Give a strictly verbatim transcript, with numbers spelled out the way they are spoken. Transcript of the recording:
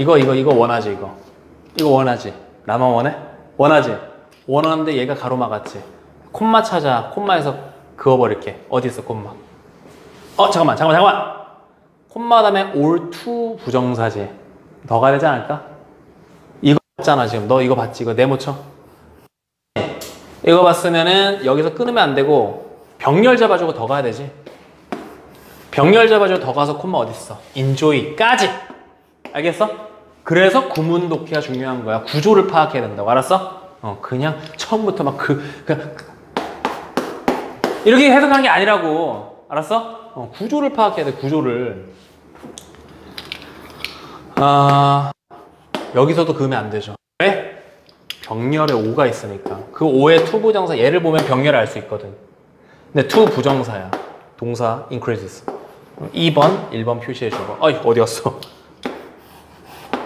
이거 이거 이거 원하지 이거. 이거 원하지. 나만 원해? 원하지. 원하는데 얘가 가로막았지. 콤마 찾아. 콤마에서 그어버릴게. 어디 있어 콤마? 어 잠깐만 잠깐만 잠깐만. 콤마 다음에 올 to 부정사지. 더 가야 되지 않을까? 이거 봤잖아 지금. 너 이거 봤지? 이거 네모 쳐. 이거 봤으면은 여기서 끊으면 안 되고 병렬 잡아주고 더 가야 되지. 병렬 잡아주고 더 가서 콤마 어디 있어? enjoy까지. 알겠어? 그래서 구문 독해가 중요한 거야. 구조를 파악해야 된다고. 알았어? 어 그냥 처음부터 막 그 그냥 이렇게 해석한 게 아니라고. 알았어? 어, 구조를 파악해야 돼. 구조를. 아 여기서도 그으면 안 되죠. 왜? 병렬에 오가 있으니까. 그 오의 to 부정사 얘를 보면 병렬을 알 수 있거든. 근데 to 부정사야. 동사 increases. 이 번, 일 번 표시해주고. 어이 어디 갔어?